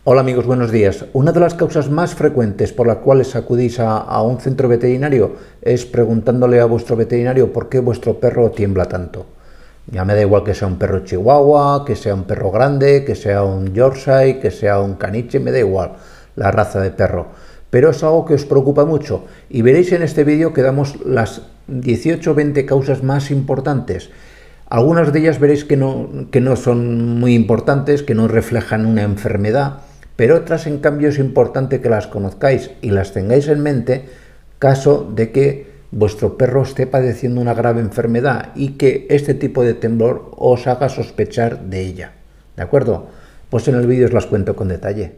Hola amigos, buenos días. Una de las causas más frecuentes por las cuales acudís a un centro veterinario es preguntándole a vuestro veterinario por qué vuestro perro tiembla tanto. Ya me da igual que sea un perro chihuahua, que sea un perro grande, que sea un Yorkshire, que sea un caniche, me da igual la raza de perro. Pero es algo que os preocupa mucho y veréis en este vídeo que damos las 18 o 20 causas más importantes. Algunas de ellas veréis que no son muy importantes, que no reflejan una enfermedad, pero otras en cambio es importante que las conozcáis y las tengáis en mente caso de que vuestro perro esté padeciendo una grave enfermedad y que este tipo de temblor os haga sospechar de ella. ¿De acuerdo? Pues en el vídeo os las cuento con detalle.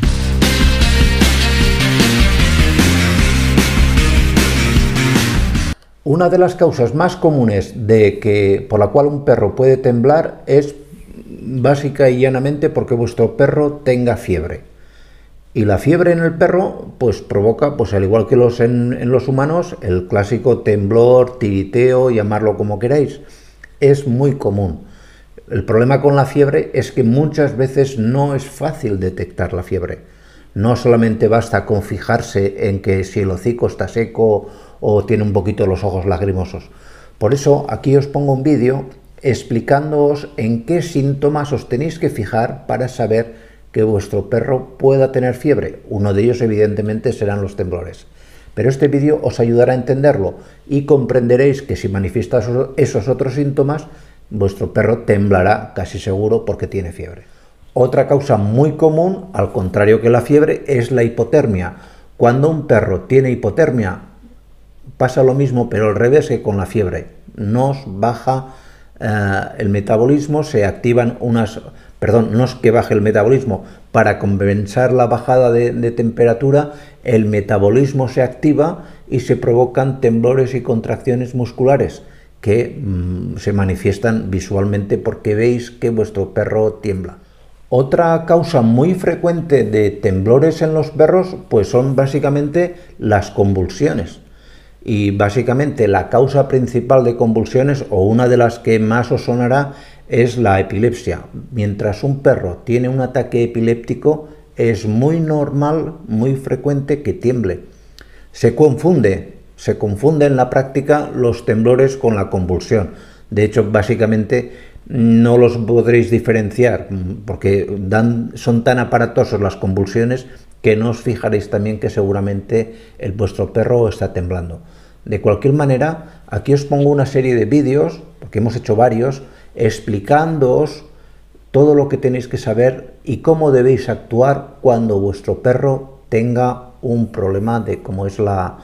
Una de las causas más comunes por la cual un perro puede temblar es básica y llanamente porque vuestro perro tenga fiebre. Y la fiebre en el perro pues provoca, pues al igual que en los humanos, el clásico temblor, tiriteo, llamarlo como queráis. Es muy común. El problema con la fiebre es que muchas veces no es fácil detectar la fiebre. No solamente basta con fijarse en que si el hocico está seco o tiene un poquito los ojos lagrimosos. Por eso aquí os pongo un vídeo explicándoos en qué síntomas os tenéis que fijar para saber que vuestro perro pueda tener fiebre. Uno de ellos evidentemente serán los temblores. Pero este vídeo os ayudará a entenderlo y comprenderéis que si manifiesta esos otros síntomas, vuestro perro temblará casi seguro porque tiene fiebre. Otra causa muy común, al contrario que la fiebre, es la hipotermia. Cuando un perro tiene hipotermia, pasa lo mismo, pero al revés que con la fiebre. Nos baja el metabolismo, se activan no es que baje el metabolismo, para compensar la bajada de temperatura, el metabolismo se activa y se provocan temblores y contracciones musculares que se manifiestan visualmente porque veis que vuestro perro tiembla. Otra causa muy frecuente de temblores en los perros pues son básicamente las convulsiones. Y básicamente la causa principal de convulsiones, o una de las que más os sonará, es la epilepsia. Mientras un perro tiene un ataque epiléptico, es muy normal, muy frecuente que tiemble. Se confunde en la práctica los temblores con la convulsión. De hecho, básicamente no los podréis diferenciar porque son tan aparatosos las convulsiones que no os fijaréis también que seguramente vuestro perro está temblando. De cualquier manera, aquí os pongo una serie de vídeos, porque hemos hecho varios, explicándoos todo lo que tenéis que saber y cómo debéis actuar cuando vuestro perro tenga un problema como es la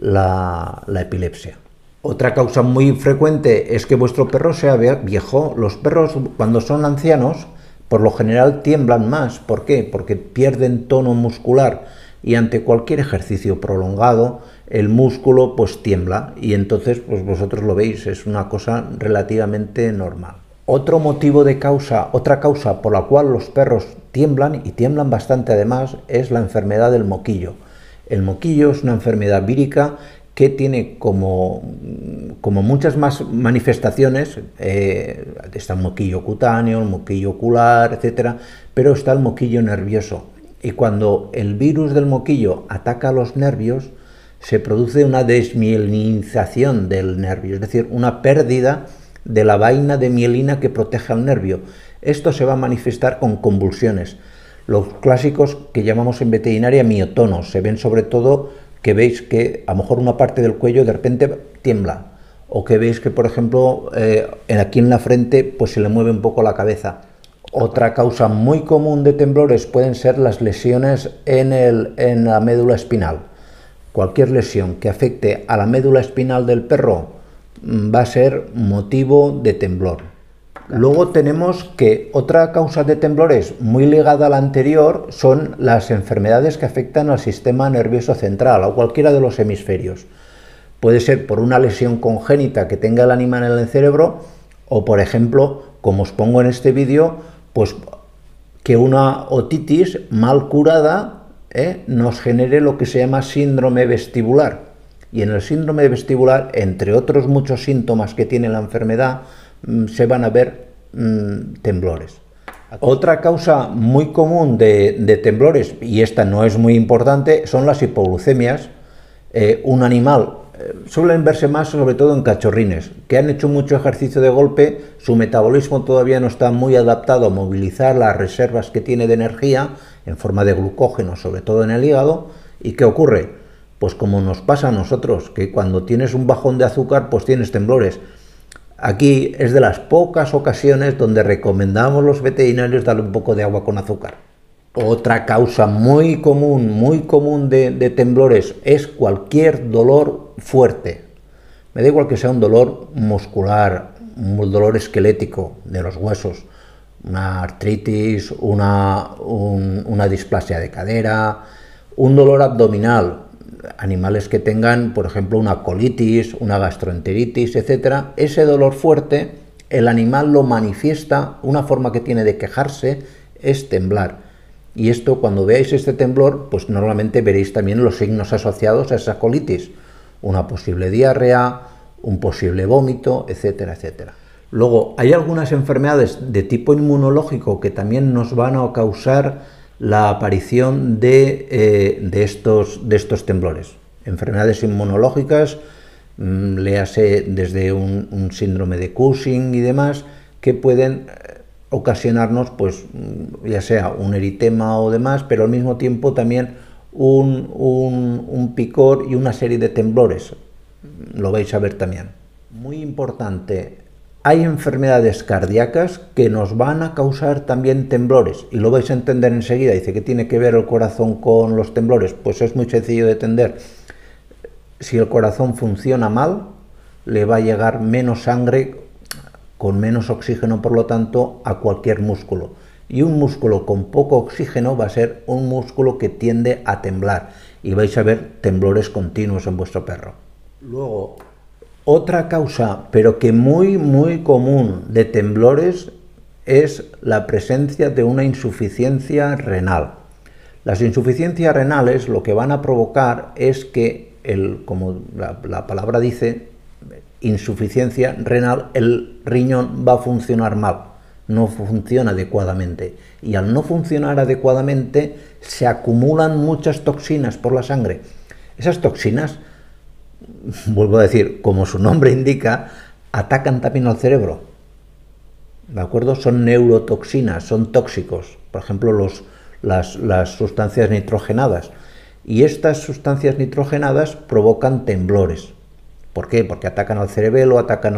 epilepsia. Otra causa muy frecuente es que vuestro perro sea viejo. Los perros, cuando son ancianos, por lo general tiemblan más. ¿Por qué? Porque pierden tono muscular y ante cualquier ejercicio prolongado el músculo pues tiembla y entonces pues vosotros lo veis, es una cosa relativamente normal. Otra causa por la cual los perros tiemblan, y tiemblan bastante además, es la enfermedad del moquillo. El moquillo es una enfermedad vírica que tiene como muchas más manifestaciones. Está el moquillo cutáneo, el moquillo ocular, etcétera, pero está el moquillo nervioso. Y cuando el virus del moquillo ataca a los nervios, se produce una desmielinización del nervio, es decir, una pérdida de la vaina de mielina que protege al nervio. Esto se va a manifestar con convulsiones. Los clásicos que llamamos en veterinaria miotonos, se ven sobre todo que veis que a lo mejor una parte del cuello de repente tiembla, o que veis que, por ejemplo, aquí en la frente pues se le mueve un poco la cabeza. Otra causa muy común de temblores pueden ser las lesiones en la médula espinal. Cualquier lesión que afecte a la médula espinal del perro va a ser motivo de temblor. Luego tenemos que otra causa de temblores muy ligada a la anterior son las enfermedades que afectan al sistema nervioso central o cualquiera de los hemisferios. Puede ser por una lesión congénita que tenga el animal en el cerebro o, por ejemplo, como os pongo en este vídeo, pues que una otitis mal curada nos genere lo que se llama síndrome vestibular. Y en el síndrome vestibular, entre otros muchos síntomas que tiene la enfermedad, se van a ver temblores. Otra causa muy común de temblores, y esta no es muy importante, son las hipoglucemias. Un animal, suelen verse más sobre todo en cachorrines, que han hecho mucho ejercicio de golpe, su metabolismo todavía no está muy adaptado a movilizar las reservas que tiene de energía en forma de glucógeno, sobre todo en el hígado. ¿Y qué ocurre? Pues como nos pasa a nosotros, que cuando tienes un bajón de azúcar, pues tienes temblores. Aquí es de las pocas ocasiones donde recomendamos los veterinarios darle un poco de agua con azúcar. Otra causa muy común de temblores es cualquier dolor fuerte. Me da igual que sea un dolor muscular, un dolor esquelético de los huesos, una artritis, una displasia de cadera, un dolor abdominal. Animales que tengan, por ejemplo, una colitis, una gastroenteritis, etcétera, ese dolor fuerte, el animal lo manifiesta, una forma que tiene de quejarse es temblar. Y esto, cuando veáis este temblor, pues normalmente veréis también los signos asociados a esa colitis, una posible diarrea, un posible vómito, etcétera, etcétera. Luego, hay algunas enfermedades de tipo inmunológico que también nos van a causar la aparición de estos temblores. Enfermedades inmunológicas, léase desde un síndrome de Cushing y demás, que pueden ocasionarnos, pues, ya sea un eritema o demás, pero al mismo tiempo también un picor y una serie de temblores. Lo vais a ver también. Muy importante. Hay enfermedades cardíacas que nos van a causar también temblores, y lo vais a entender enseguida. Dice, ¿qué tiene que ver el corazón con los temblores? Pues es muy sencillo de entender. Si el corazón funciona mal, le va a llegar menos sangre, con menos oxígeno, por lo tanto, a cualquier músculo. Y un músculo con poco oxígeno va a ser un músculo que tiende a temblar, y vais a ver temblores continuos en vuestro perro. Luego, otra causa, pero que muy común de temblores, es la presencia de una insuficiencia renal. Las insuficiencias renales lo que van a provocar es que, como la palabra dice, insuficiencia renal, el riñón va a funcionar mal, no funciona adecuadamente. Y al no funcionar adecuadamente, se acumulan muchas toxinas por la sangre. Esas toxinas, vuelvo a decir, como su nombre indica, atacan también al cerebro, ¿de acuerdo? Son neurotoxinas, son tóxicos, por ejemplo las sustancias nitrogenadas, y estas sustancias nitrogenadas provocan temblores. ¿Por qué? Porque atacan al cerebelo, atacan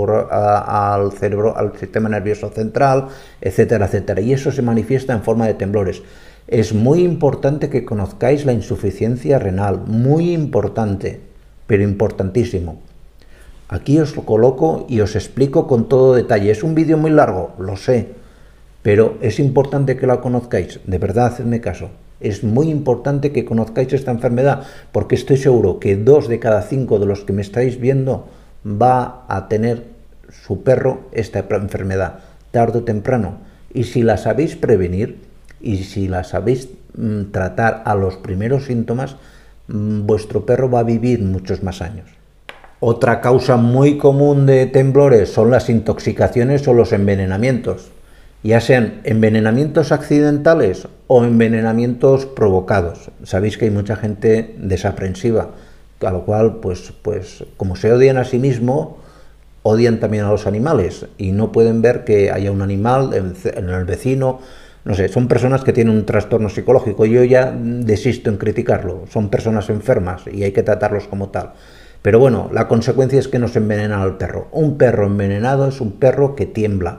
al cerebro, al sistema nervioso central, etcétera, etcétera, y eso se manifiesta en forma de temblores. Es muy importante que conozcáis la insuficiencia renal, muy importante, pero importantísimo. Aquí os lo coloco y os explico con todo detalle. Es un vídeo muy largo, lo sé, pero es importante que la conozcáis. De verdad, hacedme caso. Es muy importante que conozcáis esta enfermedad, porque estoy seguro que 2 de cada 5 de los que me estáis viendo va a tener su perro esta enfermedad, tarde o temprano. Y si la sabéis prevenir y si la sabéis tratar a los primeros síntomas, vuestro perro va a vivir muchos más años. Otra causa muy común de temblores son las intoxicaciones o los envenenamientos, ya sean envenenamientos accidentales o envenenamientos provocados. Sabéis que hay mucha gente desaprensiva, a lo cual, pues como se odian a sí mismos, odian también a los animales, y no pueden ver que haya un animal en el vecino. No sé, son personas que tienen un trastorno psicológico. Yo ya desisto en criticarlo. Son personas enfermas y hay que tratarlos como tal. Pero bueno, la consecuencia es que nos envenenan al perro. Un perro envenenado es un perro que tiembla.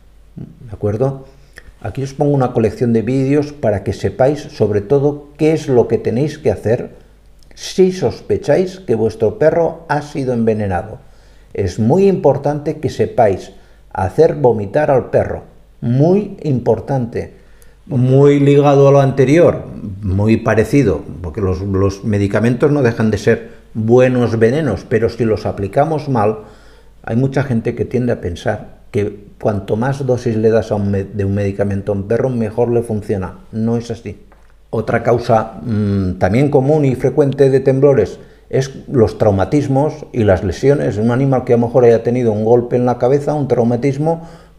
¿De acuerdo? Aquí os pongo una colección de vídeos para que sepáis sobre todo qué es lo que tenéis que hacer si sospecháis que vuestro perro ha sido envenenado. Es muy importante que sepáis hacer vomitar al perro. Muy importante. Muy ligado a lo anterior, muy parecido, porque los medicamentos no dejan de ser buenos venenos, pero si los aplicamos mal, hay mucha gente que tiende a pensar que cuanto más dosis le das de un medicamento a un perro, mejor le funciona. No es así. Otra causa también común y frecuente de temblores es los traumatismos y las lesiones. Un animal que a lo mejor haya tenido un golpe en la cabeza, un traumatismo,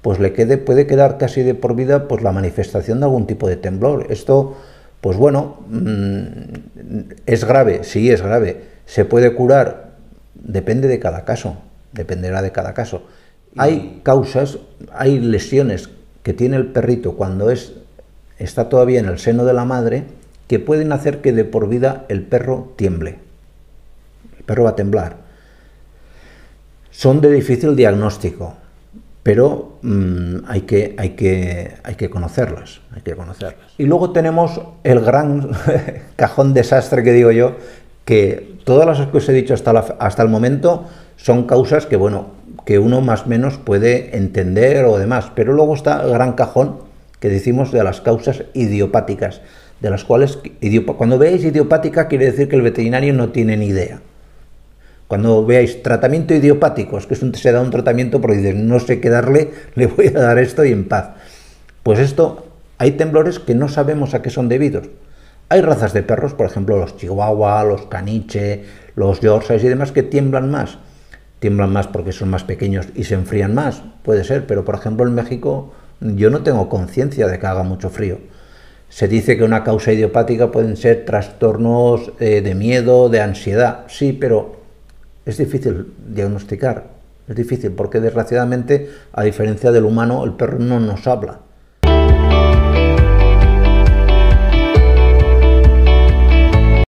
pues puede quedar casi de por vida pues la manifestación de algún tipo de temblor. Esto, pues bueno, es grave, sí es grave. ¿Se puede curar? Depende de cada caso, dependerá de cada caso. Hay causas, hay lesiones que tiene el perrito cuando está todavía en el seno de la madre, que pueden hacer que de por vida el perro tiemble. El perro va a temblar. Son de difícil diagnóstico, pero hay que conocerlas, Y luego tenemos el gran cajón desastre que digo yo, que todas las que os he dicho hasta el momento son causas que, bueno, que uno más o menos puede entender o demás, pero luego está el gran cajón que decimos de las causas idiopáticas, de las cuales, cuando veáis idiopática quiere decir que el veterinario no tiene ni idea. Cuando veáis tratamiento idiopático, es que se da un tratamiento porque dices, no sé qué darle, le voy a dar esto y en paz. Pues esto, hay temblores que no sabemos a qué son debidos. Hay razas de perros, por ejemplo los chihuahua, los caniche, los yorkshires y demás, que tiemblan más. Tiemblan más porque son más pequeños y se enfrían más, puede ser, pero por ejemplo en México yo no tengo conciencia de que haga mucho frío. Se dice que una causa idiopática pueden ser trastornos de miedo, de ansiedad, sí, pero es difícil diagnosticar, es difícil porque desgraciadamente, a diferencia del humano, el perro no nos habla.